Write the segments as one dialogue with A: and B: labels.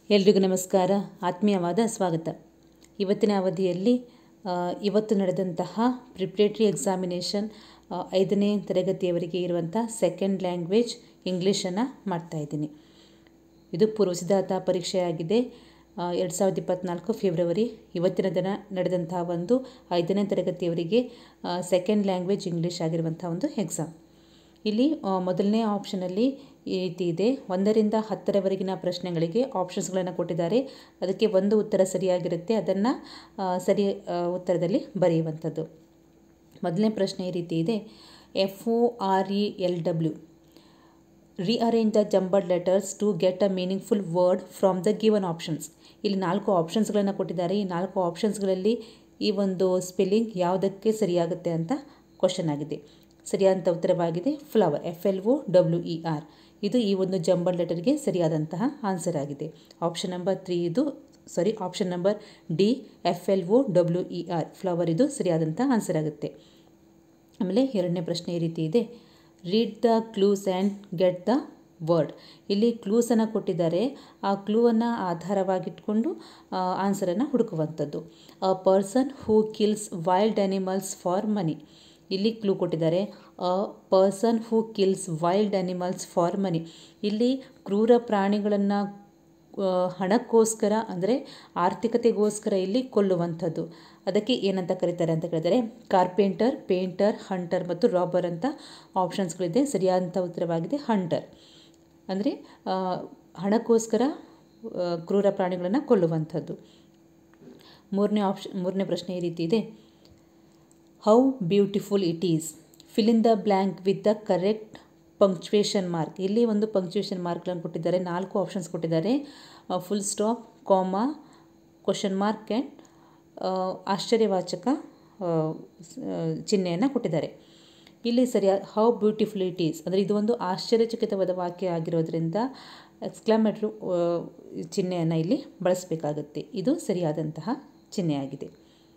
A: ಎಲ್ರಿಗೂ ನಮಸ್ಕಾರ, ಆತ್ಮೀಯವಾದ ಸ್ವಾಗತ. ಇವತ್ತಿನ ಅವಧಿಯಲ್ಲಿ ಇವತ್ತು ನಡೆದಂತಹ ಪ್ರಿಪ್ರೇಟರಿ ಎಕ್ಸಾಮಿನೇಷನ್ 5ನೇ ತರಗತಿಯವರಿಗೆ ಇರುವಂಥ ಸೆಕೆಂಡ್ ಲ್ಯಾಂಗ್ವೇಜ್ ಇಂಗ್ಲೀಷನ್ನು ಮಾಡ್ತಾಯಿದ್ದೀನಿ. ಇದು ಪೂರ್ವಸಿದ್ಧತಾ ಪರೀಕ್ಷೆಯಾಗಿದೆ. 2024 ಫೆಬ್ರವರಿ ಇವತ್ತಿನ ದಿನ ನಡೆದಂತಹ ಒಂದು 5ನೇ ತರಗತಿಯವರಿಗೆ ಸೆಕೆಂಡ್ ಲ್ಯಾಂಗ್ವೇಜ್ ಇಂಗ್ಲೀಷ್ ಆಗಿರುವಂಥ ಒಂದು ಎಕ್ಸಾಮ್. ಇಲ್ಲಿ ಮೊದಲನೇ ಆಪ್ಷನಲ್ಲಿ ಈ ರೀತಿ ಇದೆ. 1ರಿಂದ 10ರವರೆಗಿನ ಪ್ರಶ್ನೆಗಳಿಗೆ ಆಪ್ಷನ್ಸ್ಗಳನ್ನು ಕೊಟ್ಟಿದ್ದಾರೆ. ಅದಕ್ಕೆ ಒಂದು ಉತ್ತರ ಸರಿಯಾಗಿರುತ್ತೆ, ಅದನ್ನು ಸರಿ ಉತ್ತರದಲ್ಲಿ ಬರೆಯುವಂಥದ್ದು. ಮೊದಲನೇ ಪ್ರಶ್ನೆ ಈ ರೀತಿ ಇದೆ. FORELW rearrange the jumbled letters to get a meaningful word from the given options. ಇಲ್ಲಿ 4 ಆಪ್ಷನ್ಸ್ಗಳನ್ನು ಕೊಟ್ಟಿದ್ದಾರೆ. ಈ 4 ಆಪ್ಷನ್ಸ್ಗಳಲ್ಲಿ ಈ ಒಂದು ಸ್ಪೆಲ್ಲಿಂಗ್ ಯಾವುದಕ್ಕೆ ಸರಿಯಾಗುತ್ತೆ ಅಂತ ಕ್ವಶನ್ ಆಗಿದೆ. ಸರಿಯಾದಂಥ ಉತ್ತರವಾಗಿದೆ ಫ್ಲವರ್, FLOWER. ಇದು ಈ ಒಂದು ಜಂಬಲ್ ಲೆಟರ್ಗೆ ಸರಿಯಾದಂತಹ ಆನ್ಸರ್ ಆಗಿದೆ. Option number D FLOWER flower ಇದು ಸರಿಯಾದಂಥ ಆನ್ಸರ್ ಆಗುತ್ತೆ. ಆಮೇಲೆ ಎರಡನೇ ಪ್ರಶ್ನೆ ಈ ರೀತಿ ಇದೆ. Read the clues and get the word. ಇಲ್ಲಿ ಕ್ಲೂಸನ್ನು ಕೊಟ್ಟಿದ್ದಾರೆ. ಆ ಕ್ಲೂವನ್ನು ಆಧಾರವಾಗಿಟ್ಕೊಂಡು ಆನ್ಸರನ್ನು ಹುಡುಕುವಂಥದ್ದು. A person who kills wild animals for money. ಇಲ್ಲಿ ಕ್ಲೂ ಕೊಟ್ಟಿದ್ದಾರೆ. A person who kills wild animals for money. ಇಲ್ಲಿ ಕ್ರೂರ ಪ್ರಾಣಿಗಳನ್ನು ಹಣಕ್ಕೋಸ್ಕರ ಅಂದರೆ ಆರ್ಥಿಕತೆಗೋಸ್ಕರ ಇಲ್ಲಿ ಕೊಲ್ಲುವಂಥದ್ದು. ಅದಕ್ಕೆ ಏನಂತ ಕರೀತಾರೆ ಅಂತ ಕೇಳಿದರೆ ಕಾರ್ಪೆಂಟರ್, ಪೇಂಟರ್, ಹಂಟರ್ ಮತ್ತು ರಾಬರ್ ಅಂತ ಆಪ್ಷನ್ಸ್ಗಳಿದೆ. ಸರಿಯಾದಂಥ ಉತ್ತರವಾಗಿದೆ ಹಂಟರ್. ಅಂದರೆ ಹಣಕ್ಕೋಸ್ಕರ ಕ್ರೂರ ಪ್ರಾಣಿಗಳನ್ನು ಕೊಲ್ಲುವಂಥದ್ದು. ಮೂರನೇ ಪ್ರಶ್ನೆ ಈ ರೀತಿ ಇದೆ. How beautiful it is. Fill in the blank with the correct punctuation mark. ಇಲ್ಲಿ ಒಂದು ಪಂಕ್ಚುಯೇಷನ್ ಮಾರ್ಕ್ಗಳನ್ನು ಕೊಟ್ಟಿದ್ದಾರೆ. 4 ಆಪ್ಷನ್ಸ್ ಕೊಟ್ಟಿದ್ದಾರೆ. Full stop, comma, question mark and ಆಶ್ಚರ್ಯವಾಚಕ ಚಿಹ್ನೆಯನ್ನು ಕೊಟ್ಟಿದ್ದಾರೆ. ಇಲ್ಲಿ ಹೌ ಬ್ಯೂಟಿಫುಲ್ ಇಟ್ ಈಸ್ ಅಂದರೆ ಇದು ಒಂದು ಆಶ್ಚರ್ಯಚಕಿತವಾದ ವಾಕ್ಯ ಆಗಿರೋದ್ರಿಂದ ಎಕ್ಸ್ಕ್ಲಾಮೇಟರಿ ಚಿಹ್ನೆಯನ್ನು ಇಲ್ಲಿ ಬಳಸಬೇಕಾಗುತ್ತೆ. ಇದು ಸರಿಯಾದಂತಹ ಚಿಹ್ನೆಯಾಗಿದೆ.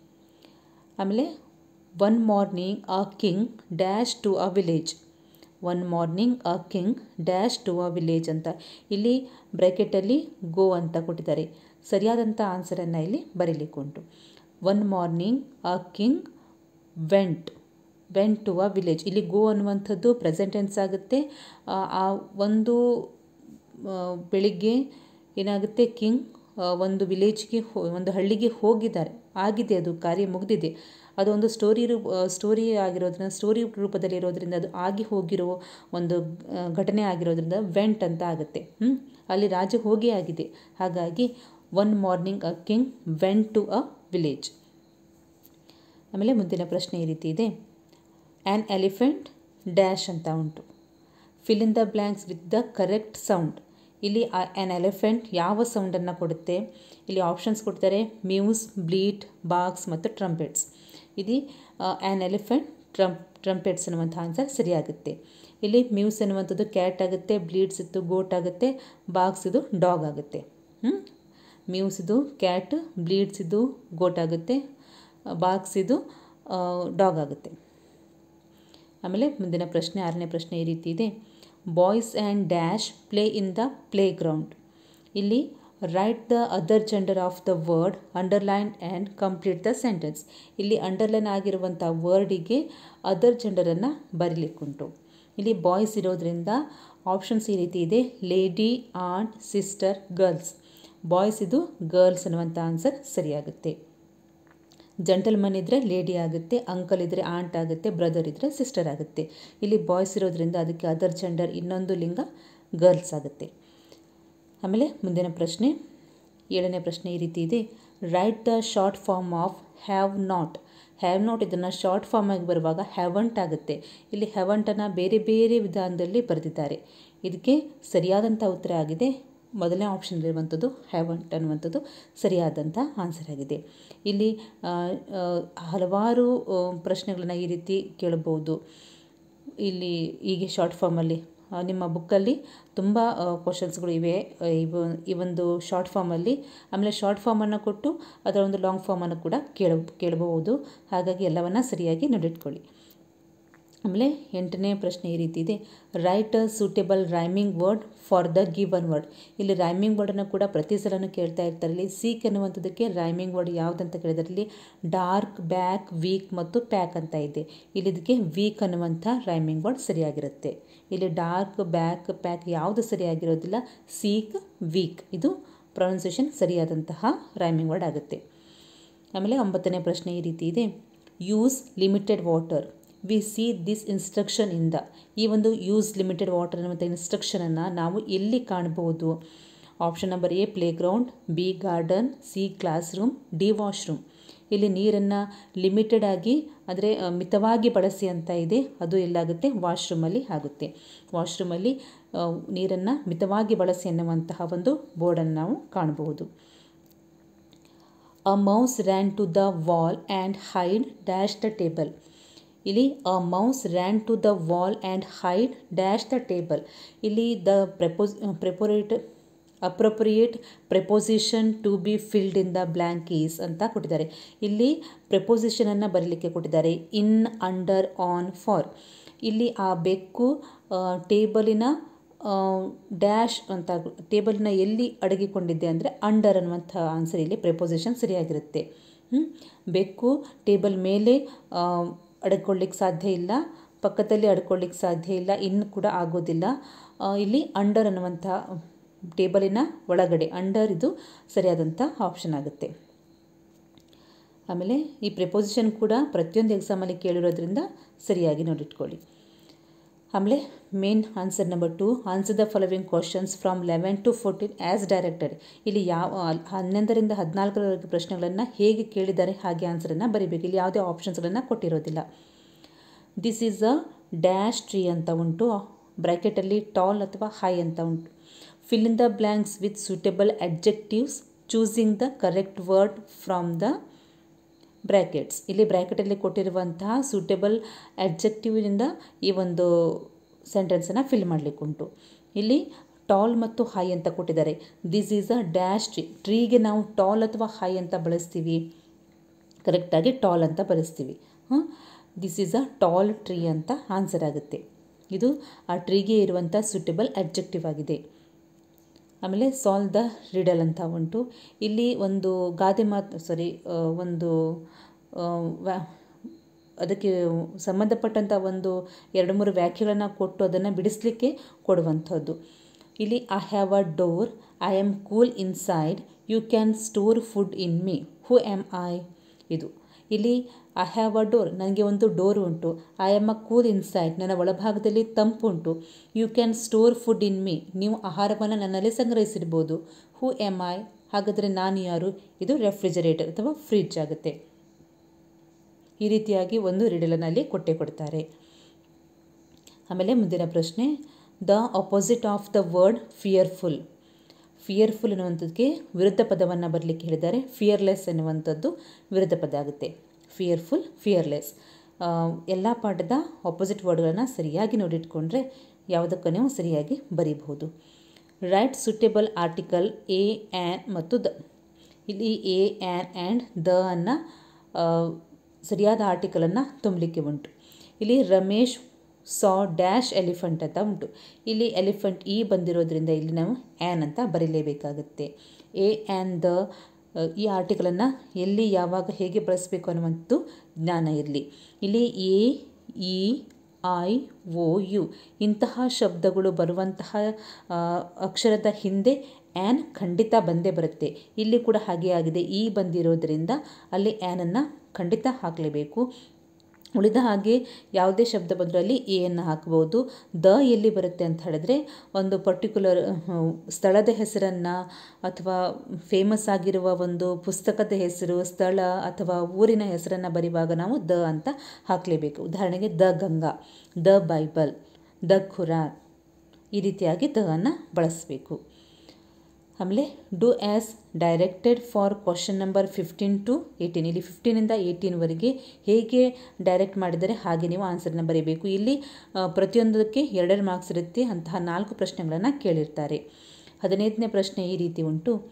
A: ಆಮೇಲೆ one morning a king dash to a village. One morning a king dash to a village ಅಂತ ಇಲ್ಲಿ ಬ್ರ್ಯಾಕೆಟಲ್ಲಿ ಗೋ ಅಂತ ಕೊಟ್ಟಿದ್ದಾರೆ. ಸರಿಯಾದಂಥ ಆನ್ಸರನ್ನು ಇಲ್ಲಿ ಬರೀಲಿಕ್ಕುಂಟು. One morning a king went to a village. ಇಲ್ಲಿ ಗೋ ಅನ್ನುವಂಥದ್ದು ಪ್ರೆಸೆಂಟ್ ಟೆನ್ಸ್ ಆಗುತ್ತೆ. ಆ ಒಂದು ಬೆಳಿಗ್ಗೆ ಏನಾಗುತ್ತೆ, ಕಿಂಗ್ ಒಂದು ವಿಲೇಜ್ಗೆ ಒಂದು ಹಳ್ಳಿಗೆ ಹೋಗಿದ್ದಾರೆ, ಆಗಿದೆ, ಅದು ಕಾರ್ಯ ಮುಗಿದಿದೆ. ಅದೊಂದು ಸ್ಟೋರಿ ಆಗಿರೋದ್ರಿಂದ, ಸ್ಟೋರಿ ರೂಪದಲ್ಲಿ ಇರೋದ್ರಿಂದ, ಅದು ಆಗಿ ಹೋಗಿರೋ ಒಂದು ಘಟನೆ ಆಗಿರೋದ್ರಿಂದ ವೆಂಟ್ ಅಂತ ಆಗುತ್ತೆ. ಅಲ್ಲಿ ರಾಜ ಹೋಗಿ ಆಗಿದೆ. ಹಾಗಾಗಿ one morning a king went to a village. ಆಮೇಲೆ ಮುಂದಿನ ಪ್ರಶ್ನೆ ಈ ರೀತಿ ಇದೆ. ಆ್ಯನ್ ಎಲಿಫೆಂಟ್ ಡ್ಯಾಶ್ ಅಂತ ಉಂಟು. Fill in the blanks with the correct sound. ಇಲ್ಲಿ ಆ್ಯನ್ ಎಲಿಫೆಂಟ್ ಯಾವ ಸೌಂಡನ್ನು ಕೊಡುತ್ತೆ? ಇಲ್ಲಿ ಆಪ್ಷನ್ಸ್ ಕೊಡ್ತಾರೆ. ಮ್ಯೂಸ್, ಬ್ಲೀಟ್, ಬಾಕ್ಸ್ ಮತ್ತು ಟ್ರಂಪೆಟ್ಸ್. ಇಲ್ಲಿ ಆ್ಯನ್ ಎಲಿಫೆಂಟ್ ಟ್ರಂಪೆಟ್ಸ್ ಅನ್ನುವಂಥ ಆನ್ಸರ್ ಸರಿಯಾಗುತ್ತೆ. ಇಲ್ಲಿ ಮ್ಯೂಸ್ ಅನ್ನುವಂಥದ್ದು ಕ್ಯಾಟ್ ಆಗುತ್ತೆ, ಬ್ಲೀಡ್ಸ್ ಇದ್ದು ಗೋಟ್ ಆಗುತ್ತೆ, ಬಾಕ್ಸ್ ಇದು ಡಾಗ್ ಆಗುತ್ತೆ. ಮ್ಯೂಸ್ ಇದು ಕ್ಯಾಟ್, ಬ್ಲೀಡ್ಸ್ ಇದು ಗೋಟ್ ಆಗುತ್ತೆ, ಬಾಕ್ಸ್ ಇದು ಡಾಗ್ ಆಗುತ್ತೆ. ಆಮೇಲೆ ಮುಂದಿನ ಪ್ರಶ್ನೆ 6ನೇ ಪ್ರಶ್ನೆ ಈ ರೀತಿ ಇದೆ. Boys and dash play in the playground. ಇಲ್ಲಿ write the other gender of the word, underline and complete the sentence. ಇಲ್ಲಿ ಅಂಡರ್ಲೈನ್ ಆಗಿರುವಂಥ ವರ್ಡಿಗೆ ಅದರ್ ಜೆಂಡರನ್ನು ಬರೀಲಿಕ್ಕುಂಟು. ಇಲ್ಲಿ ಬಾಯ್ಸ್ ಇರೋದ್ರಿಂದ ಆಪ್ಷನ್ಸ್ ಈ ರೀತಿ ಇದೆ. Lady, aunt, sister, girls. Boys ಇದು ಗರ್ಲ್ಸ್ ಅನ್ನುವಂಥ ಆನ್ಸರ್ ಸರಿಯಾಗುತ್ತೆ. ಜಂಟಲ್ಮನ್ ಇದ್ದರೆ ಲೇಡಿ ಆಗುತ್ತೆ, ಅಂಕಲ್ ಇದ್ದರೆ ಆಂಟ್ ಆಗುತ್ತೆ, ಬ್ರದರ್ ಇದ್ದರೆ ಸಿಸ್ಟರ್ ಆಗುತ್ತೆ. ಇಲ್ಲಿ ಬಾಯ್ಸ್ ಇರೋದ್ರಿಂದ ಅದಕ್ಕೆ ಅದರ್ ಜೆಂಡರ್ ಇನ್ನೊಂದು ಲಿಂಗ ಗರ್ಲ್ಸ್ ಆಗುತ್ತೆ. ಆಮೇಲೆ ಮುಂದಿನ ಪ್ರಶ್ನೆ 7ನೇ ಪ್ರಶ್ನೆ ಈ ರೀತಿ ಇದೆ. Write the short form of have not. Have not ಇದನ್ನು ಶಾರ್ಟ್ ಫಾರ್ಮ್ ಆಗಿ ಬರುವಾಗ ಹ್ಯಾವಂಟ್ ಆಗುತ್ತೆ. ಇಲ್ಲಿ ಹ್ಯಾವಂಟನ್ನು ಬೇರೆ ಬೇರೆ ವಿಧಾನದಲ್ಲಿ ಬರೆದಿದ್ದಾರೆ. ಇದಕ್ಕೆ ಸರಿಯಾದಂಥ ಉತ್ತರ ಆಗಿದೆ ಮೊದಲನೇ ಆಪ್ಷನ್ನಲ್ಲಿರುವಂಥದ್ದು ಹ್ಯಾವಂಟ್ ಅನ್ನುವಂಥದ್ದು ಸರಿಯಾದಂಥ ಆನ್ಸರ್ ಆಗಿದೆ. ಇಲ್ಲಿ ಹಲವಾರು ಪ್ರಶ್ನೆಗಳನ್ನು ಈ ರೀತಿ ಕೇಳಬಹುದು. ಇಲ್ಲಿ ಹೀಗೆ ಶಾರ್ಟ್ ಫಾರ್ಮಲ್ಲಿ ನಿಮ್ಮ ಬುಕ್ಕಲ್ಲಿ ತುಂಬ ಕ್ವಶನ್ಸ್ಗಳು ಇವೆ ಈ ಒಂದು ಶಾರ್ಟ್ ಫಾರ್ಮಲ್ಲಿ. ಆಮೇಲೆ ಶಾರ್ಟ್ ಫಾರ್ಮನ್ನು ಕೊಟ್ಟು ಅದರ ಒಂದು ಲಾಂಗ್ ಫಾರ್ಮನ್ನು ಕೂಡ ಕೇಳಬಹುದು. ಹಾಗಾಗಿ ಎಲ್ಲವನ್ನು ಸರಿಯಾಗಿ ನೋಡಿಟ್ಕೊಳ್ಳಿ. ಆಮೇಲೆ 8ನೇ ಪ್ರಶ್ನೆ ಈ ರೀತಿ ಇದೆ, write a suitable rhyming word for the given word. ಇಲ್ಲಿ ರೈಮಿಂಗ್ ವರ್ಡನ್ನು ಕೂಡ ಪ್ರತಿ ಸಲನೂ ಕೇಳ್ತಾ ಇರ್ತಾರೆ. ಇಲ್ಲಿ ಸೀಕ್ ಅನ್ನುವಂಥದ್ದಕ್ಕೆ ರೈಮಿಂಗ್ ವರ್ಡ್ ಯಾವುದಂತ ಕೇಳಿದರೆ ಇಲ್ಲಿ ಡಾರ್ಕ್, ಬ್ಯಾಕ್, ವೀಕ್ ಮತ್ತು ಪ್ಯಾಕ್ ಅಂತ ಇದೆ. ಇಲ್ಲಿ ಇದಕ್ಕೆ ವೀಕ್ ಅನ್ನುವಂಥ ರೈಮಿಂಗ್ ವರ್ಡ್ ಸರಿಯಾಗಿರುತ್ತೆ. ಇಲ್ಲಿ ಡಾರ್ಕ್, ಬ್ಯಾಕ್, ಪ್ಯಾಕ್ ಯಾವುದು ಸರಿಯಾಗಿರೋದಿಲ್ಲ, ಸೀಕ್, ವೀಕ್ ಇದು ಪ್ರೊನೌನ್ಸಿಯೇಷನ್ ಸರಿಯಾದಂತಹ ರೈಮಿಂಗ್ ವರ್ಡ್ ಆಗುತ್ತೆ. ಆಮೇಲೆ 9ನೇ ಪ್ರಶ್ನೆ ಈ ರೀತಿ ಇದೆ, use limited water. We see this instruction in the. ಈ ಒಂದು ಯೂಸ್ ಲಿಮಿಟೆಡ್ ವಾಟರ್ ಅನ್ನುವಂಥ ಇನ್ಸ್ಟ್ರಕ್ಷನನ್ನು ನಾವು ಎಲ್ಲಿ ಕಾಣಬಹುದು? Option number A playground, B garden, C classroom, D washroom. ಇಲ್ಲಿ ನೀರನ್ನು ಲಿಮಿಟೆಡ್ ಆಗಿ ಅಂದರೆ ಮಿತವಾಗಿ ಬಳಸಿ ಅಂತ ಇದೆ, ಅದು ಎಲ್ಲಾಗುತ್ತೆ? ವಾಶ್ರೂಮಲ್ಲಿ ಆಗುತ್ತೆ. ವಾಶ್ರೂಮಲ್ಲಿ ನೀರನ್ನು ಮಿತವಾಗಿ ಬಳಸಿ ಅನ್ನುವಂತಹ ಒಂದು ಬೋರ್ಡನ್ನು ನಾವು ಕಾಣಬಹುದು. A mouse ran to the wall and hide dash the table. ಇಲ್ಲಿ a mouse ran to the wall and hide dash the table. ಇಲ್ಲಿ the appropriate preposition to be filled in the blank is ಅಂತ ಕೊಟ್ಟಿದ್ದಾರೆ. ಇಲ್ಲಿ ಪ್ರೆಪೋಸಿಷನನ್ನು ಬರಲಿಕ್ಕೆ ಕೊಟ್ಟಿದ್ದಾರೆ, ಇನ್, under, on, for. ಇಲ್ಲಿ ಆ ಬೆಕ್ಕು ಟೇಬಲಿನ ಡ್ಯಾಶ್ ಅಂತ, ಟೇಬಲ್ನ ಎಲ್ಲಿ ಅಡಗಿಕೊಂಡಿದೆ ಅಂದರೆ ಅಂಡರ್ ಅನ್ನುವಂಥ ಆನ್ಸರ್ ಇಲ್ಲಿ ಪ್ರೆಪೋಸಿಷನ್ ಸರಿಯಾಗಿರುತ್ತೆ. ಬೆಕ್ಕು ಟೇಬಲ್ ಮೇಲೆ ಅಡ್ಕೊಳ್ಳಿಕ್ಕೆ ಸಾಧ್ಯ ಇಲ್ಲ, ಪಕ್ಕದಲ್ಲಿ ಅಡ್ಕೊಳ್ಳಿಕ್ಕೆ ಸಾಧ್ಯ ಇಲ್ಲ, ಇನ್ನು ಕೂಡ ಆಗೋದಿಲ್ಲ. ಇಲ್ಲಿ ಅಂಡರ್ ಅನ್ನುವಂಥ ಟೇಬಲಿನ ಒಳಗಡೆ, ಅಂಡರ್ ಇದು ಸರಿಯಾದಂಥ ಆಪ್ಷನ್ ಆಗುತ್ತೆ. ಆಮೇಲೆ ಈ ಪ್ರೆಪೋಸಿಷನ್ ಕೂಡ ಪ್ರತಿಯೊಂದು ಎಕ್ಸಾಮಲ್ಲಿ ಕೇಳಿರೋದ್ರಿಂದ ಸರಿಯಾಗಿ ನೋಡಿಟ್ಕೊಳ್ಳಿ. ಆಮೇಲೆ main answer number 2, answer the following questions from 11 to 14 as directed. ಇಲ್ಲಿ 11ರಿಂದ 14ರವರೆಗೆ ಪ್ರಶ್ನೆಗಳನ್ನು ಹೇಗೆ ಕೇಳಿದ್ದಾರೆ ಹಾಗೆ ಆನ್ಸರನ್ನು ಬರೀಬೇಕು. ಇಲ್ಲಿ ಯಾವುದೇ ಆಪ್ಷನ್ಸ್ಗಳನ್ನು ಕೊಟ್ಟಿರೋದಿಲ್ಲ. This is a dash tree ಅಂತ ಉಂಟು, ಬ್ರ್ಯಾಕೆಟಲ್ಲಿ ಟಾಲ್ ಅಥವಾ ಹೈ ಅಂತ ಉಂಟು. Fill in the blanks with suitable adjectives choosing the correct word from the brackets. ಇಲ್ಲಿ ಬ್ರ್ಯಾಕೆಟಲ್ಲಿ ಕೊಟ್ಟಿರುವಂತಹ ಸೂಟೇಬಲ್ ಅಡ್ಜೆಕ್ಟಿವಿನಿಂದ ಈ ಒಂದು ಸೆಂಟೆನ್ಸನ್ನು ಫಿಲ್ ಮಾಡಲಿಕ್ಕುಂಟು. ಇಲ್ಲಿ ಟಾಲ್ ಮತ್ತು ಹೈ ಅಂತ ಕೊಟ್ಟಿದ್ದಾರೆ. This is a dash tree. ಟ್ರೀಗೆ ನಾವು ಟಾಲ್ ಅಥವಾ ಹೈ ಅಂತ ಬಳಸ್ತೀವಿ, ಕರೆಕ್ಟಾಗಿ ಟಾಲ್ ಅಂತ ಬಳಸ್ತೀವಿ. This is a tall tree ಅಂತ ಆನ್ಸರ್ ಆಗುತ್ತೆ. ಇದು ಆ ಟ್ರೀಗೆ ಇರುವಂಥ ಸೂಟೇಬಲ್ ಅಡ್ಜೆಕ್ಟಿವ್ ಆಗಿದೆ. ಆಮೇಲೆ ಸಾಲ್ವ್ ದ ರಿಡಲ್ ಅಂತ ಉಂಟು. ಇಲ್ಲಿ ಒಂದು ಗಾದೆ ಮಾತು ಒಂದು ಅದಕ್ಕೆ ಸಂಬಂಧಪಟ್ಟಂಥ ಒಂದು 2-3 ವ್ಯಾಖ್ಯೆಗಳನ್ನು ಕೊಟ್ಟು ಅದನ್ನು ಬಿಡಿಸಲಿಕ್ಕೆ ಕೊಡುವಂಥದ್ದು. ಇಲ್ಲಿ I have a door, I am cool inside, you can store food in me, who am I. ಇದು ಇಲ್ಲಿ ಐ ಹ್ಯಾವ್ ಅ ಡೋರ್, ನನಗೆ ಒಂದು ಡೋರ್ ಉಂಟು. I am a cool inside, ನನ್ನ ಒಳಭಾಗದಲ್ಲಿ ತಂಪುಂಟು. You can store food in me, ನೀವು ಆಹಾರವನ್ನು ನನ್ನಲ್ಲಿ ಸಂಗ್ರಹಿಸಿರ್ಬೋದು. ಹೂ ಆಮ್ ಐ, ಹಾಗಾದರೆ ನಾನು ಯಾರು? ಇದು ರೆಫ್ರಿಜರೇಟರ್ ಅಥವಾ ಫ್ರಿಡ್ಜ್ ಆಗುತ್ತೆ. ಈ ರೀತಿಯಾಗಿ ಒಂದು ರಿಡಲನಲ್ಲಿ ಕೊಡ್ತಾರೆ. ಆಮೇಲೆ ಮುಂದಿನ ಪ್ರಶ್ನೆ, the opposite of the word fearful. Fearful ಅನ್ನುವಂಥದ್ದಕ್ಕೆ ವಿರುದ್ಧ ಪದವನ್ನು ಬರಲಿಕ್ಕೆ ಹೇಳಿದ್ದಾರೆ. ಫಿಯರ್ಲೆಸ್ ಎನ್ನುವಂಥದ್ದು ವಿರುದ್ಧ ಪದ ಆಗುತ್ತೆ. Fearful, fearless. ಎಲ್ಲ ಪಾಠದ ಆಪೋಸಿಟ್ ವರ್ಡ್ಗಳನ್ನು ಸರಿಯಾಗಿ ನೋಡಿಟ್ಕೊಂಡ್ರೆ ಯಾವುದಕ್ಕೂ ನೀವು ಸರಿಯಾಗಿ ಬರೀಬಹುದು. Write suitable article a, an ಮತ್ತು ದ. ಇಲ್ಲಿ ಎ, ಆ್ಯನ್ ಆ್ಯಂಡ್ ದ ಅನ್ನು ಸರಿಯಾದ ಆರ್ಟಿಕಲನ್ನು ತುಂಬಲಿಕ್ಕೆ ಉಂಟು. ಇಲ್ಲಿ ರಮೇಶ್ ಸಾ ಡ್ಯಾಶ್ ಎಲಿಫೆಂಟ್ ಅಂತ ಉಂಟು. ಇಲ್ಲಿ ಎಲಿಫೆಂಟ್ ಈ ಬಂದಿರೋದ್ರಿಂದ ಇಲ್ಲಿ ನಾವು ಆ್ಯನ್ ಅಂತ ಬರೀಲೇಬೇಕಾಗುತ್ತೆ. ಎ, ಆ್ಯನ್, ದ ಈ ಆರ್ಟಿಕಲನ್ನು ಎಲ್ಲಿ, ಯಾವಾಗ, ಹೇಗೆ ಬಳಸಬೇಕು ಅನ್ನುವಂಥದ್ದು ಜ್ಞಾನ ಇರಲಿ. ಇಲ್ಲಿ A, E, I, O, U ಇಂತಹ ಶಬ್ದಗಳು ಬರುವಂತಹ ಅಕ್ಷರದ ಹಿಂದೆ ಆ್ಯನ್ ಖಂಡಿತ ಬಂದೇ ಬರುತ್ತೆ. ಇಲ್ಲಿ ಕೂಡ ಹಾಗೆ ಆಗಿದೆ, ಈ ಬಂದಿರೋದ್ರಿಂದ ಅಲ್ಲಿ ಆ್ಯನನ್ನು ಖಂಡಿತ ಹಾಕಲೇಬೇಕು. ಉಳಿದ ಹಾಗೆ ಯಾವುದೇ ಶಬ್ದ ಬಂದರೂ ಅಲ್ಲಿ ಎಯನ್ನು ಹಾಕ್ಬೋದು. ದ ಎಲ್ಲಿ ಬರುತ್ತೆ ಅಂತ ಹೇಳಿದ್ರೆ ಒಂದು ಪರ್ಟಿಕ್ಯುಲರ್ ಸ್ಥಳದ ಹೆಸರನ್ನು ಅಥವಾ ಫೇಮಸ್ ಆಗಿರುವ ಒಂದು ಪುಸ್ತಕದ ಹೆಸರು, ಸ್ಥಳ ಅಥವಾ ಊರಿನ ಹೆಸರನ್ನು ಬರೆಯುವಾಗ ನಾವು ದ ಅಂತ ಹಾಕಲೇಬೇಕು. ಉದಾಹರಣೆಗೆ the Ganga, the Bible, the Quran, ಈ ರೀತಿಯಾಗಿ ದ ಅನ್ನು ಬಳಸಬೇಕು. ಆಮೇಲೆ do as directed for question number 15 to 18. ಇಲ್ಲಿ 15ಇಂದ 18ವರೆಗೆ ಹೇಗೆ ಡೈರೆಕ್ಟ್ ಮಾಡಿದರೆ ಹಾಗೆ ನೀವು ಆನ್ಸರ್ನ ಬರೀಬೇಕು. ಇಲ್ಲಿ ಪ್ರತಿಯೊಂದಕ್ಕೆ 2 ಮಾರ್ಕ್ಸ್ ಇರುತ್ತೆ. ಅಂತಹ 4 ಪ್ರಶ್ನೆಗಳನ್ನು ಕೇಳಿರ್ತಾರೆ. 15ನೇ ಪ್ರಶ್ನೆ ಈ ರೀತಿ ಉಂಟು.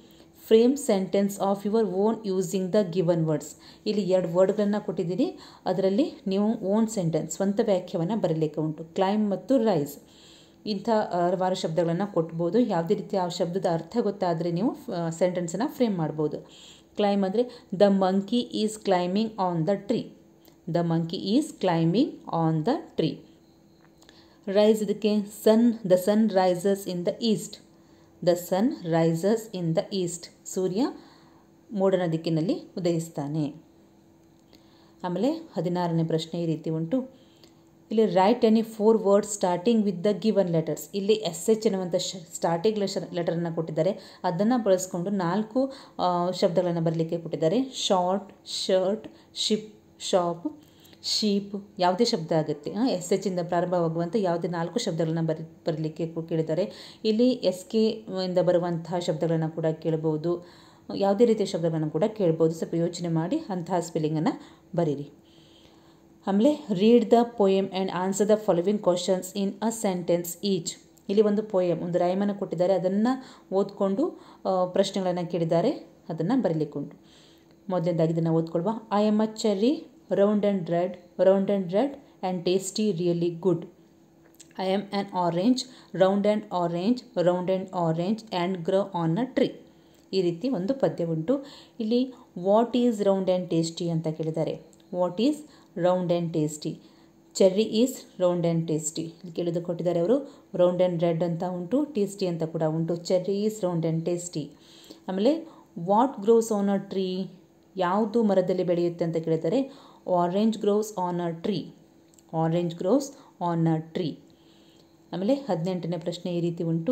A: Frame sentence of your own using the given words. ಇಲ್ಲಿ 2 ವರ್ಡ್ಗಳನ್ನು ಕೊಟ್ಟಿದ್ದೀನಿ, ಅದರಲ್ಲಿ ನೀವು ಓನ್ ಸೆಂಟೆನ್ಸ್ ಸ್ವಂತ ವ್ಯಾಖ್ಯವನ್ನು ಬರೀಲಿಕ್ಕೆ ಉಂಟು. ಕ್ಲೈಮ್ ಮತ್ತು ರೈಸ್ ಇಂಥ ಹಲವಾರು ಶಬ್ದಗಳನ್ನು ಕೊಟ್ಬೋದು. ಯಾವುದೇ ರೀತಿಯ ಆ ಶಬ್ದದ ಅರ್ಥ ಗೊತ್ತಾದರೆ ನೀವು ಸೆಂಟೆನ್ಸನ್ನು ಫ್ರೇಮ್ ಮಾಡ್ಬೋದು. ಕ್ಲೈಮ್ ಅಂದರೆ the monkey is climbing on the tree. The monkey is climbing on the tree. Rise ಇದಕ್ಕೆ the sun rises in the east. The sun rises in the east. ಸೂರ್ಯ ಮೋಡನ ದಿಕ್ಕಿನಲ್ಲಿ ಉದಯಿಸ್ತಾನೆ. ಆಮೇಲೆ 16ನೇ ಪ್ರಶ್ನೆ ಈ ರೀತಿ ಉಂಟು. ಇಲ್ಲಿ write any 4 words starting with the given letters. ಇಲ್ಲಿ SH ಅನ್ನುವಂಥ ಸ್ಟಾರ್ಟಿಂಗ್ ಲೆಟರನ್ನು ಕೊಟ್ಟಿದ್ದಾರೆ. ಅದನ್ನು ಬಳಸ್ಕೊಂಡು 4 ಶಬ್ದಗಳನ್ನು ಬರಲಿಕ್ಕೆ ಕೊಟ್ಟಿದ್ದಾರೆ. Short, shirt, ship, shop, sheep. ಯಾವುದೇ ಶಬ್ದ ಆಗುತ್ತೆ. SH ಇಂದ ಪ್ರಾರಂಭವಾಗುವಂಥ ಯಾವುದೇ 4 ಶಬ್ದಗಳನ್ನು ಬರಲಿಕ್ಕೆ ಕೇಳಿದ್ದಾರೆ. ಇಲ್ಲಿ SK ಇಂದ ಬರುವಂತಹ ಶಬ್ದಗಳನ್ನು ಕೂಡ ಕೇಳ್ಬೋದು. ಯಾವುದೇ ರೀತಿಯ ಶಬ್ದಗಳನ್ನು ಕೂಡ ಕೇಳ್ಬೋದು. ಸ್ವಲ್ಪ ಯೋಚನೆ ಮಾಡಿ ಅಂತಹ ಸ್ಪೆಲ್ಲಿಂಗನ್ನು ಬರೀರಿ. ಆಮೇಲೆ read the poem and answer the following questions in a sentence each. ಇಲ್ಲಿ ಒಂದು ಪೋಯಮ್, ಒಂದು ರೈಮನ್ನು ಕೊಟ್ಟಿದ್ದಾರೆ. ಅದನ್ನು ಓದ್ಕೊಂಡು ಪ್ರಶ್ನೆಗಳನ್ನು ಕೇಳಿದ್ದಾರೆ. ಅದನ್ನು ಬರೀಲಿಕ್ಕುಂಟು. ಮೊದಲನೇದಾಗಿ ಇದನ್ನು ಓದ್ಕೊಳ್ವಾ. I am a cherry, round and red and tasty, really good. I am an orange, round and orange and grow on a tree. ಈ ರೀತಿ ಒಂದು ಪದ್ಯ ಉಂಟು. ಇಲ್ಲಿ what is round and tasty ಅಂತ ಕೇಳಿದ್ದಾರೆ. What is round and tasty. Cherry is round and tasty. ಇಲ್ಲಿ ಕೇಳಿದ್ದು ಕೊಟ್ಟಿದ್ದಾರೆ ಅವರು. ರೌಂಡ್ ಆ್ಯಂಡ್ ರೆಡ್ ಅಂತ ಉಂಟು, ಟೇಸ್ಟಿ ಅಂತ ಕೂಡ ಉಂಟು. Cherry is round and tasty. ಆಮೇಲೆ what grows on a tree. ಯಾವುದು ಮರದಲ್ಲಿ ಬೆಳೆಯುತ್ತೆ ಅಂತ ಕೇಳಿದ್ದಾರೆ. Orange grows on a tree. Orange grows on a tree. ಆಮೇಲೆ 18ನೇ ಪ್ರಶ್ನೆ ಈ ರೀತಿ ಉಂಟು.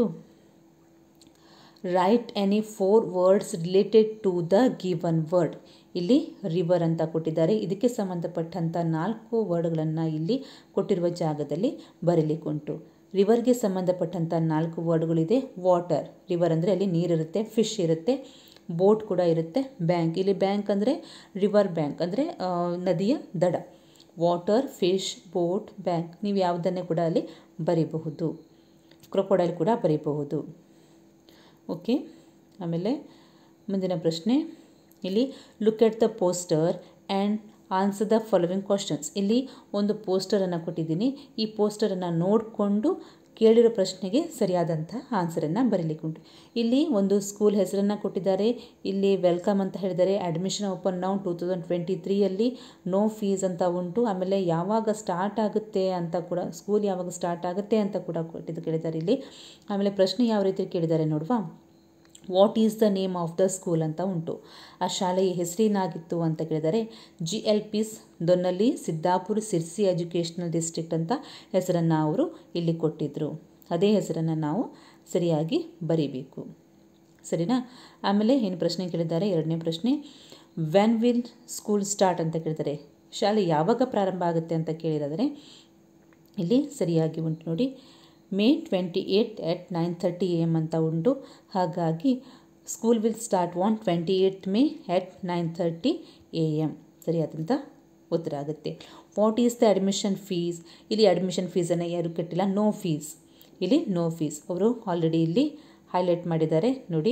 A: Write any 4 words related to the given word. ಇಲ್ಲಿ ರಿವರ್ ಅಂತ ಕೊಟ್ಟಿದ್ದಾರೆ. ಇದಕ್ಕೆ ಸಂಬಂಧಪಟ್ಟಂಥ 4 ವರ್ಡ್ಗಳನ್ನು ಇಲ್ಲಿ ಕೊಟ್ಟಿರುವ ಜಾಗದಲ್ಲಿ ಬರೀಲಿಕ್ಕುಂಟು. ರಿವರ್ಗೆ ಸಂಬಂಧಪಟ್ಟಂಥ 4 ವರ್ಡ್ಗಳಿದೆ. ವಾಟರ್, ರಿವರ್ ಅಂದರೆ ಅಲ್ಲಿ ನೀರಿರುತ್ತೆ. ಫಿಶ್ ಇರುತ್ತೆ. ಬೋಟ್ ಕೂಡ ಇರುತ್ತೆ. ಬ್ಯಾಂಕ್, ಇಲ್ಲಿ ಬ್ಯಾಂಕ್ ಅಂದರೆ ರಿವರ್ ಬ್ಯಾಂಕ್ ಅಂದರೆ ನದಿಯ ದಡ. Water, fish, boat, bank. ನೀವು ಯಾವುದನ್ನೇ ಕೂಡ ಅಲ್ಲಿ ಬರೀಬಹುದು. ಕ್ರೊಕೊಡೈಲ್ ಕೂಡ ಬರೀಬಹುದು. ಓಕೆ. ಆಮೇಲೆ ಮುಂದಿನ ಪ್ರಶ್ನೆ ಇಲ್ಲಿ look at the poster and answer the following questions. ಇಲ್ಲಿ ಒಂದು ಪೋಸ್ಟರನ್ನು ಕೊಟ್ಟಿದ್ದೀನಿ. ಈ ಪೋಸ್ಟರನ್ನು ನೋಡಿಕೊಂಡು ಕೇಳಿರೋ ಪ್ರಶ್ನೆಗೆ ಸರಿಯಾದಂಥ ಆನ್ಸರನ್ನು ಬರೀಲಿಕ್ಕುಂಟು. ಇಲ್ಲಿ ಒಂದು ಸ್ಕೂಲ್ ಹೆಸರನ್ನು ಕೊಟ್ಟಿದ್ದಾರೆ. ಇಲ್ಲಿ ವೆಲ್ಕಮ್ ಅಂತ ಹೇಳಿದ್ದಾರೆ. ಅಡ್ಮಿಷನ್ ಓಪನ್ ನೌ 2023ಯಲ್ಲಿ ನೋ ಫೀಸ್ ಅಂತ ಉಂಟು. ಆಮೇಲೆ ಯಾವಾಗ ಸ್ಟಾರ್ಟ್ ಆಗುತ್ತೆ ಅಂತ ಕೂಡ, ಸ್ಕೂಲ್ ಯಾವಾಗ ಸ್ಟಾರ್ಟ್ ಆಗುತ್ತೆ ಅಂತ ಕೂಡ ಕೇಳಿದ್ದಾರೆ ಇಲ್ಲಿ. ಆಮೇಲೆ ಪ್ರಶ್ನೆ ಯಾವ ರೀತಿ ಕೇಳಿದ್ದಾರೆ ನೋಡುವ. What is the name of the school ಅಂತ ಉಂಟು. ಆ ಶಾಲೆಯ ಹೆಸರೇನಾಗಿತ್ತು ಅಂತ ಕೇಳಿದರೆ GLP's Donnalli Siddapur Sirsi educational district ಅಂತ ಹೆಸರನ್ನು ಅವರು ಇಲ್ಲಿ ಕೊಟ್ಟಿದ್ದರು. ಅದೇ ಹೆಸರನ್ನು ನಾವು ಸರಿಯಾಗಿ ಬರೀಬೇಕು. ಸರಿನಾ. ಆಮೇಲೆ ಏನು ಪ್ರಶ್ನೆ ಕೇಳಿದ್ದಾರೆ, 2ನೇ ಪ್ರಶ್ನೆ. ವೆನ್ ವಿಲ್ ಸ್ಕೂಲ್ ಸ್ಟಾರ್ಟ್ ಅಂತ ಕೇಳಿದ್ದಾರೆ. ಶಾಲೆ ಯಾವಾಗ ಪ್ರಾರಂಭ ಆಗುತ್ತೆ ಅಂತ ಕೇಳಿದರೆ ಇಲ್ಲಿ ಸರಿಯಾಗಿ ಉಂಟು ನೋಡಿ. May 28 at 9:30 AM ಅಂತ ಉಂಟು. ಹಾಗಾಗಿ school will start on 28 May at 9:30 AM ಸರಿಯಾದಂಥ ಉತ್ತರ ಆಗುತ್ತೆ. What is the admission fees. ಇಲ್ಲಿ ಅಡ್ಮಿಷನ್ ಫೀಸನ್ನು ಯಾರು ಕಟ್ಟಿಲ್ಲ. No fees. ಇಲ್ಲಿ ನೋ ಫೀಸ್ ಅವರು ಆಲ್ರೆಡಿ ಇಲ್ಲಿ ಹೈಲೈಟ್ ಮಾಡಿದ್ದಾರೆ ನೋಡಿ.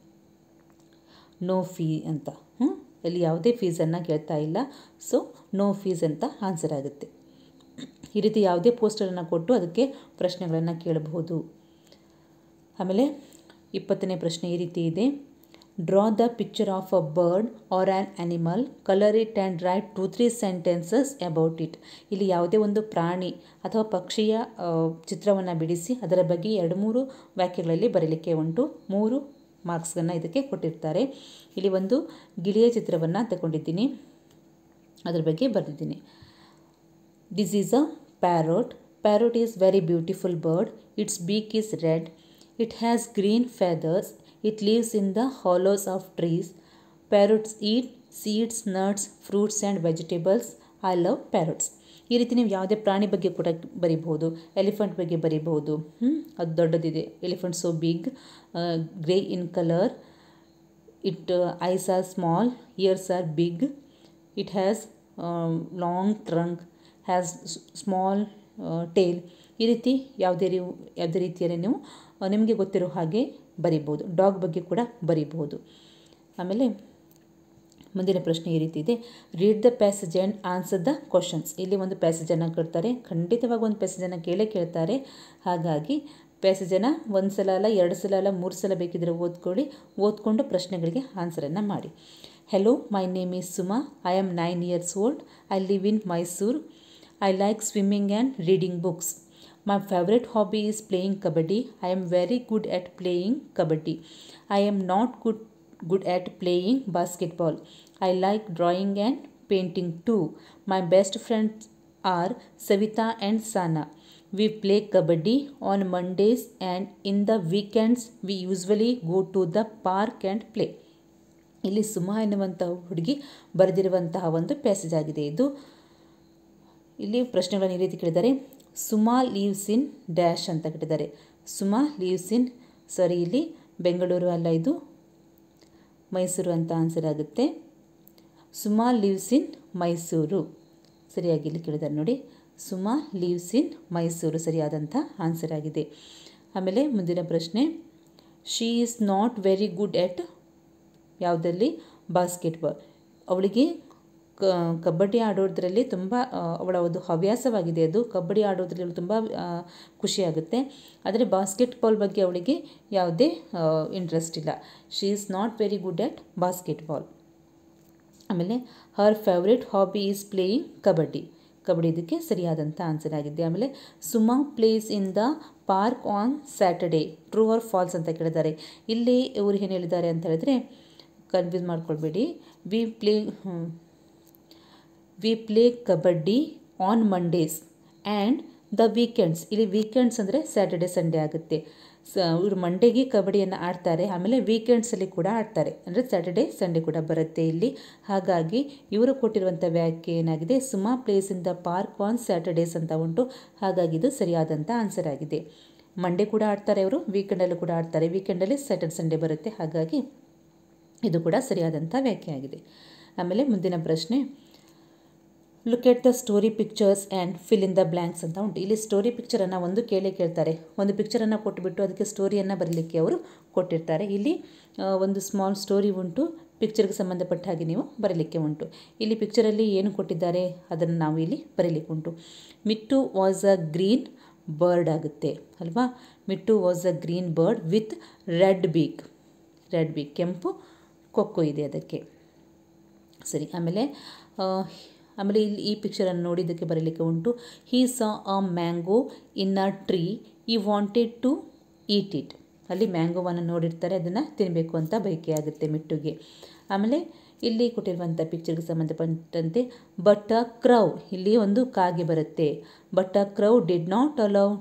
A: ನೋ ಫೀ ಅಂತ. ಇಲ್ಲಿ ಯಾವುದೇ ಫೀಸನ್ನು ಕೇಳ್ತಾ ಇಲ್ಲ. ಸೊ ನೋ ಫೀಸ್ ಅಂತ ಆನ್ಸರ್ ಆಗುತ್ತೆ. ಈ ರೀತಿ ಯಾವುದೇ ಪೋಸ್ಟರನ್ನು ಕೊಟ್ಟು ಅದಕ್ಕೆ ಪ್ರಶ್ನೆಗಳನ್ನು ಕೇಳಬಹುದು. ಆಮೇಲೆ 20ನೇ ಪ್ರಶ್ನೆ ಈ ರೀತಿ ಇದೆ. Draw the picture of a bird or an animal, colour it and write 2-3 sentences about it. ಇಲ್ಲಿ ಯಾವುದೇ ಒಂದು ಪ್ರಾಣಿ ಅಥವಾ ಪಕ್ಷಿಯ ಚಿತ್ರವನ್ನು ಬಿಡಿಸಿ ಅದರ ಬಗ್ಗೆ 2-3 ವಾಕ್ಯಗಳಲ್ಲಿ ಬರೀಲಿಕ್ಕೆ ಉಂಟು. 3 ಮಾರ್ಕ್ಸ್ಗಳನ್ನು ಇದಕ್ಕೆ ಕೊಟ್ಟಿರ್ತಾರೆ. ಇಲ್ಲಿ ಒಂದು ಗಿಳಿಯ ಚಿತ್ರವನ್ನು ತಗೊಂಡಿದ್ದೀನಿ, ಅದರ ಬಗ್ಗೆ ಬರೆದಿದ್ದೀನಿ. This is a parrot. Parrot is very beautiful bird. Its beak is red. It has green feathers. It lives in the hollows of trees. Parrots eat seeds, nuts, fruits and vegetables. I love parrots. ಈ ರೀತಿ ನೀವು ಯಾವುದೇ ಪ್ರಾಣಿ ಬಗ್ಗೆ ಕೂಡ ಬರೀಬಹುದು. Elephant ಬಗ್ಗೆ ಬರೀಬಹುದು. ಅದು ದೊಡ್ಡದಿದೆ. Elephant so big, grey in colour. It eyes are small, ears are big. It has long trunk, has small tail. ಈ ರೀತಿ ಯಾವುದೇ ರೀತಿಯಲ್ಲಿ ನೀವು ನಿಮಗೆ ಗೊತ್ತಿರೋ ಹಾಗೆ ಬರೀಬೋದು. ಡಾಗ್ ಬಗ್ಗೆ ಕೂಡ ಬರೀಬಹುದು. ಆಮೇಲೆ ಮುಂದಿನ ಪ್ರಶ್ನೆ ಈ ರೀತಿ ಇದೆ, read the passage and answer the questions. ಇಲ್ಲಿ ಒಂದು ಪ್ಯಾಸೇಜನ್ನು ಕೊಡ್ತಾರೆ, ಖಂಡಿತವಾಗಿ ಒಂದು ಪ್ಯಾಸೇಜನ್ನು ಕೇಳ್ತಾರೆ. ಹಾಗಾಗಿ ಪ್ಯಾಸೇಜನ್ನು ಒಂದು ಸಲ ಅಲ್ಲ, 2 ಸಲ ಅಲ್ಲ, 3 ಸಲ ಬೇಕಿದ್ರೆ ಓದ್ಕೊಂಡು ಪ್ರಶ್ನೆಗಳಿಗೆ ಆನ್ಸರನ್ನು ಮಾಡಿ. Hello, my name is Suma. I am 9 years old. I live in Mysuru. I like swimming and reading books. My favorite hobby is playing kabaddi. I am very good at playing kabaddi. I am not good at playing basketball. I like drawing and painting too. My best friends are Savita and Sana. We play kabaddi on Mondays and in the weekends we usually go to the park and play. ಇಲ್ಲಿ ಸುಮಾ ಎನ್ನುವಂಥ ಹುಡುಗಿ ಬರೆದಿರುವಂತಹ ಒಂದು passage ಆಗಿದೆ ಇದು. ಇಲ್ಲಿ ಪ್ರಶ್ನೆಗಳನ್ನು ಈ ರೀತಿ ಕೇಳಿದ್ದಾರೆ. ಸುಮಾ ಲೀವ್ಸ್ ಇನ್ ಡ್ಯಾಶ್ ಅಂತ ಕೇಳಿದ್ದಾರೆ. ಸುಮಾ ಲೀವ್ಸ್ ಇನ್, ಸಾರಿ ಇಲ್ಲಿ ಬೆಂಗಳೂರು ಅಲ್ಲ, ಇದು ಮೈಸೂರು ಅಂತ ಆನ್ಸರ್ ಆಗುತ್ತೆ. ಸುಮಾ ಲೀವ್ಸ್ ಇನ್ ಮೈಸೂರು ಸರಿಯಾಗಿ ಇಲ್ಲಿ ಕೇಳಿದ್ದಾರೆ ನೋಡಿ. ಸುಮಾ ಲೀವ್ಸ್ ಇನ್ ಮೈಸೂರು ಸರಿಯಾದಂಥ ಆನ್ಸರ್ ಆಗಿದೆ. ಆಮೇಲೆ ಮುಂದಿನ ಪ್ರಶ್ನೆ, she is not very good at ಯಾವುದರಲ್ಲಿ, ಬಾಸ್ಕೆಟ್ಬಾಲ್. ಅವಳಿಗೆ ಕಬಡ್ಡಿ ಆಡೋದ್ರಲ್ಲಿ ತುಂಬ ಅವಳ ಒಂದು ಹವ್ಯಾಸವಾಗಿದೆ, ಅದು ಕಬಡ್ಡಿ ಆಡೋದ್ರಲ್ಲಿ ತುಂಬ ಖುಷಿಯಾಗುತ್ತೆ. ಆದರೆ ಬಾಸ್ಕೆಟ್ಬಾಲ್ ಬಗ್ಗೆ ಅವಳಿಗೆ ಯಾವುದೇ ಇಂಟ್ರೆಸ್ಟ್ ಇಲ್ಲ. She is not very good at basketball. ಆಮೇಲೆ her favourite hobby is playing kabaddi. Kabaddi ಇದಕ್ಕೆ ಸರಿಯಾದಂಥ ಆನ್ಸರ್ ಆಗಿದೆ. ಆಮೇಲೆ Suma plays in the park on Saturday. True or false ಅಂತ ಕೇಳಿದ್ದಾರೆ. ಇಲ್ಲಿ ಇವರು ಏನು ಹೇಳಿದ್ದಾರೆ ಅಂತ ಹೇಳಿದ್ರೆ, ಕನ್ಫ್ಯೂಸ್ ಮಾಡ್ಕೊಳ್ಬೇಡಿ. We play kabaddi on Mondays and the weekends. ಇಲ್ಲಿ ವೀಕೆಂಡ್ಸ್ ಅಂದರೆ ಸ್ಯಾಟರ್ಡೆ ಸಂಡೇ ಆಗುತ್ತೆ. ಇವರು ಮಂಡೇಗೆ ಕಬಡ್ಡಿಯನ್ನು ಆಡ್ತಾರೆ, ಆಮೇಲೆ ವೀಕೆಂಡ್ಸಲ್ಲಿ ಕೂಡ ಆಡ್ತಾರೆ, ಅಂದರೆ ಸ್ಯಾಟರ್ಡೆ ಸಂಡೇ ಕೂಡ ಬರುತ್ತೆ ಇಲ್ಲಿ. ಹಾಗಾಗಿ ಇವರು ಕೊಟ್ಟಿರುವಂಥ ವ್ಯಾಖ್ಯೆ ಏನಾಗಿದೆ, Suma plays in the park on Saturdays ಅಂತ ಉಂಟು. ಹಾಗಾಗಿ ಇದು ಸರಿಯಾದಂಥ ಆನ್ಸರ್ ಆಗಿದೆ. ಮಂಡೇ ಕೂಡ ಆಡ್ತಾರೆ ಅವರು, ವೀಕೆಂಡಲ್ಲೂ ಕೂಡ ಆಡ್ತಾರೆ, ವೀಕೆಂಡಲ್ಲಿ ಸ್ಯಾಟರ್ಡೆ ಸಂಡೇ ಬರುತ್ತೆ. ಹಾಗಾಗಿ ಇದು ಕೂಡ ಸರಿಯಾದಂಥ ವ್ಯಾಖ್ಯೆ ಆಗಿದೆ. ಆಮೇಲೆ ಮುಂದಿನ ಪ್ರಶ್ನೆ, look at the story pictures and fill in the blanks ಅಂತ ಉಂಟು. ಇಲ್ಲಿ ಸ್ಟೋರಿ ಪಿಕ್ಚರನ್ನು ಒಂದು ಕೇಳ್ತಾರೆ, ಒಂದು ಪಿಕ್ಚರನ್ನು ಕೊಟ್ಟುಬಿಟ್ಟು ಅದಕ್ಕೆ ಸ್ಟೋರಿಯನ್ನು ಬರೀಲಿಕ್ಕೆ ಅವರು ಕೊಟ್ಟಿರ್ತಾರೆ. ಇಲ್ಲಿ ಒಂದು ಸ್ಮಾಲ್ ಸ್ಟೋರಿ ಉಂಟು, ಪಿಕ್ಚರ್ಗೆ ಸಂಬಂಧಪಟ್ಟ ಹಾಗೆ ನೀವು ಬರೀಲಿಕ್ಕೆ ಉಂಟು. ಇಲ್ಲಿ ಪಿಕ್ಚರಲ್ಲಿ ಏನು ಕೊಟ್ಟಿದ್ದಾರೆ ಅದನ್ನು ನಾವು ಇಲ್ಲಿ ಬರೀಲಿಕ್ಕೆ ಉಂಟು. Mittu was a green bird ಆಗುತ್ತೆ ಅಲ್ವಾ. Mittu was a green bird with red beak. ಕೆಂಪು ಕೊಕ್ಕು ಇದೆ ಅದಕ್ಕೆ, ಸರಿ. ಆಮೇಲೆ ಇಲ್ಲಿ ಈ ಪಿಕ್ಚರನ್ನು ನೋಡಿದ್ದಕ್ಕೆ ಬರಲಿಕ್ಕೆ ಉಂಟು. He saw a mango in a tree, he wanted to eat it. ಅಲ್ಲಿ ಮ್ಯಾಂಗೋವನ್ನು ನೋಡಿರ್ತಾರೆ, ಅದನ್ನು ತಿನ್ನಬೇಕು ಅಂತ ಬಯಕೆ ಆಗುತ್ತೆ ಮಿಟ್ಟುಗೆ. ಆಮೇಲೆ ಇಲ್ಲಿ ಕೊಟ್ಟಿರುವಂಥ ಪಿಕ್ಚರ್ಗೆ ಸಂಬಂಧಪಟ್ಟಂತೆ ಬಟ್ ಅ ಕ್ರೌ, ಇಲ್ಲಿ ಒಂದು ಕಾಗೆ ಬರುತ್ತೆ. But a crow did not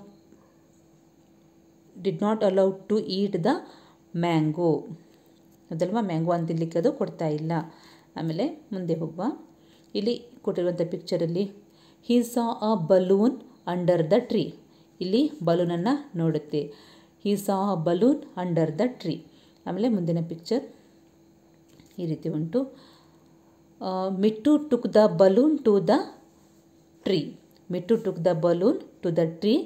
A: allow to eat the mango. ಅದಲ್ವಾ, ಮ್ಯಾಂಗೋ ಅಂತ ತಿನ್ನಲಿಕ್ಕೆ ಅದು ಕೊಡ್ತಾ ಇಲ್ಲ. ಆಮೇಲೆ ಮುಂದೆ ಹೋಗುವ. ಇಲ್ಲಿ ಕೊಟ್ಟಿರುವಂಥ ಪಿಕ್ಚರಲ್ಲಿ he saw a balloon under the tree. ಇಲ್ಲಿ ಬಲೂನನ್ನು ನೋಡುತ್ತೆ. He saw a balloon under the tree. ಆಮೇಲೆ ಮುಂದಿನ ಪಿಕ್ಚರ್ ಈ ರೀತಿ ಉಂಟು. Mittu took the balloon to the tree. Mittu took the balloon to the tree.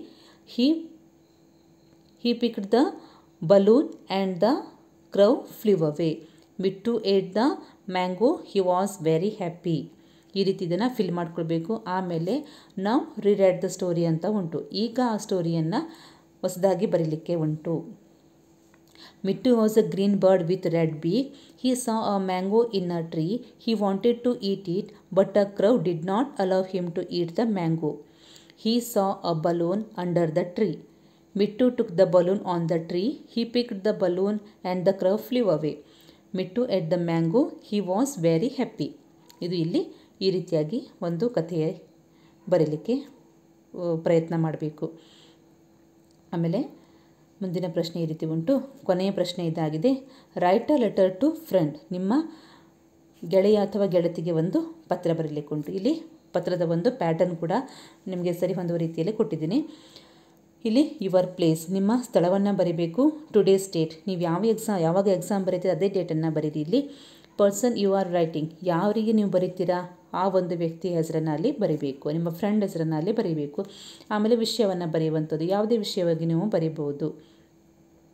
A: He picked the balloon and the crow flew away. Mittu ate the mango, he was very happy. ಈ ರೀತಿ ಇದನ್ನು fill ಮಾಡ್ಕೊಳ್ಬೇಕು. ಆಮೇಲೆ ನಾವು ರೀರೈಟ್ ದ ಸ್ಟೋರಿ ಅಂತ ಉಂಟು. ಈಗ ಆ ಸ್ಟೋರಿಯನ್ನು ಹೊಸದಾಗಿ ಬರೀಲಿಕ್ಕೆ ಉಂಟು. Mittu was a green bird with red beak. He saw a mango in a tree. He wanted to eat it but a crow did not allow him to eat the mango. He saw a balloon under the tree. Mittu took the balloon on the tree. He picked the balloon and the crow flew away. Mittu ate the mango, he was very happy. ಇದು ಇಲ್ಲಿ ಈ ರೀತಿಯಾಗಿ ಒಂದು ಕಥೆಯ ಬರೀಲಿಕ್ಕೆ ಪ್ರಯತ್ನ ಮಾಡಬೇಕು. ಆಮೇಲೆ ಮುಂದಿನ ಪ್ರಶ್ನೆ ಈ ರೀತಿ ಉಂಟು. ಕೊನೆಯ ಪ್ರಶ್ನೆ ಇದಾಗಿದೆ. Write a letter to friend. ನಿಮ್ಮ ಗೆಳೆಯ ಅಥವಾ ಗೆಳತಿಗೆ ಒಂದು ಪತ್ರ ಬರೀಲಿಕ್ಕೆ ಉಂಟು. ಇಲ್ಲಿ ಪತ್ರದ ಒಂದು ಪ್ಯಾಟರ್ನ್ ಕೂಡ ನಿಮಗೆ ಸರಿ ಹೊಂದುವ ರೀತಿಯಲ್ಲಿ ಕೊಟ್ಟಿದ್ದೀನಿ. ಇಲ್ಲಿ ಯುವರ್ ಪ್ಲೇಸ್, ನಿಮ್ಮ ಸ್ಥಳವನ್ನು ಬರೀಬೇಕು. ಟುಡೇಸ್ ಡೇಟ್, ನೀವು ಯಾವಾಗ ಎಕ್ಸಾಮ್ ಬರೀತೀರ ಅದೇ ಡೇಟನ್ನು ಬರೀರಿ. ಇಲ್ಲಿ ಪರ್ಸನ್ ಯು ಆರ್ ರೈಟಿಂಗ್, ಯಾರಿಗೆ ನೀವು ಬರೀತೀರಾ ಆ ಒಂದು ವ್ಯಕ್ತಿ ಹೆಸರನ್ನು ಅಲ್ಲಿ ಬರೀಬೇಕು, ನಿಮ್ಮ ಫ್ರೆಂಡ್ ಹೆಸರನ್ನು ಅಲ್ಲಿ ಬರೀಬೇಕು. ಆಮೇಲೆ ವಿಷಯವನ್ನು ಬರೆಯುವಂಥದ್ದು, ಯಾವುದೇ ವಿಷಯವಾಗಿ ನೀವು ಬರೀಬಹುದು.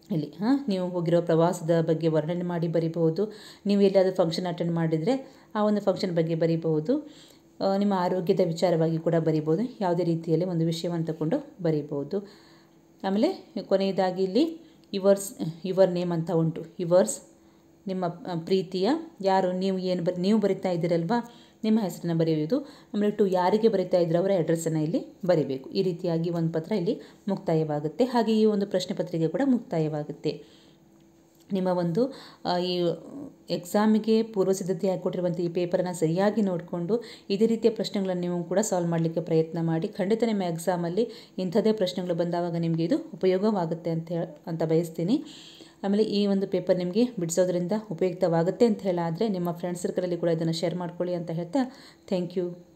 A: ಇಲ್ಲಿ ನೀವು ಹೋಗಿರೋ ಪ್ರವಾಸದ ಬಗ್ಗೆ ವರ್ಣನೆ ಮಾಡಿ ಬರಿಬಹುದು. ನೀವು ಎಲ್ಲಾದರೂ ಫಂಕ್ಷನ್ ಅಟೆಂಡ್ ಮಾಡಿದರೆ ಆ ಒಂದು ಫಂಕ್ಷನ್ ಬಗ್ಗೆ ಬರಿಬಹುದು. ನಿಮ್ಮ ಆರೋಗ್ಯದ ವಿಚಾರವಾಗಿ ಕೂಡ ಬರಿಬೋದು. ಯಾವುದೇ ರೀತಿಯಲ್ಲಿ ಒಂದು ವಿಷಯವನ್ನು ತಗೊಂಡು ಬರಿಬೋದು. ಆಮೇಲೆ ಕೊನೆಯದಾಗಿ ಇಲ್ಲಿ ಯುವರ್ ನೇಮ್ ಅಂತ ಉಂಟು. ಯುವರ್ಸ್ ನಿಮ್ಮ ಪ್ರೀತಿಯ ಯಾರು, ನೀವು ಬರಿತಾ ಇದ್ದೀರಲ್ವಾ, ನಿಮ್ಮ ಹೆಸರನ್ನು ಬರೆಯುವುದು. ಆಮೇಲೆ ಟು ಯಾರಿಗೆ ಬರಿತಾ ಇದ್ದರೆ ಅವರ ಅಡ್ರೆಸ್ಸನ್ನು ಇಲ್ಲಿ ಬರಿಬೇಕು. ಈ ರೀತಿಯಾಗಿ ಒಂದು ಪತ್ರ ಇಲ್ಲಿ ಮುಕ್ತಾಯವಾಗುತ್ತೆ. ಹಾಗೆ ಈ ಒಂದು ಪ್ರಶ್ನೆ ಪತ್ರಿಕೆ ಕೂಡ ಮುಕ್ತಾಯವಾಗುತ್ತೆ. ನಿಮ್ಮ ಒಂದು ಈ ಎಕ್ಸಾಮಿಗೆ ಪೂರ್ವ ಸಿದ್ಧತೆಯಾಗಿ ಕೊಟ್ಟಿರುವಂಥ ಈ ಪೇಪರನ್ನು ಸರಿಯಾಗಿ ನೋಡಿಕೊಂಡು ಇದೇ ರೀತಿಯ ಪ್ರಶ್ನೆಗಳನ್ನು ನೀವು ಕೂಡ ಸಾಲ್ವ್ ಮಾಡಲಿಕ್ಕೆ ಪ್ರಯತ್ನ ಮಾಡಿ. ಖಂಡಿತ ನಿಮ್ಮ ಎಕ್ಸಾಮಲ್ಲಿ ಇಂಥದ್ದೇ ಪ್ರಶ್ನೆಗಳು ಬಂದಾಗ ನಿಮಗೆ ಇದು ಉಪಯೋಗವಾಗುತ್ತೆ ಅಂತ ಬಯಸ್ತೀನಿ. ಆಮೇಲೆ ಈ ಒಂದು ಪೇಪರ್ ನಿಮಗೆ ಬಿಡಿಸೋದ್ರಿಂದ ಉಪಯುಕ್ತವಾಗುತ್ತೆ ಅಂತ ಹೇಳಾದರೆ ನಿಮ್ಮ ಫ್ರೆಂಡ್ಸ್ ಸರ್ಕಲಲ್ಲಿ ಕೂಡ ಇದನ್ನು ಶೇರ್ ಮಾಡ್ಕೊಳ್ಳಿ ಅಂತ ಹೇಳ್ತಾ ಥ್ಯಾಂಕ್ ಯು.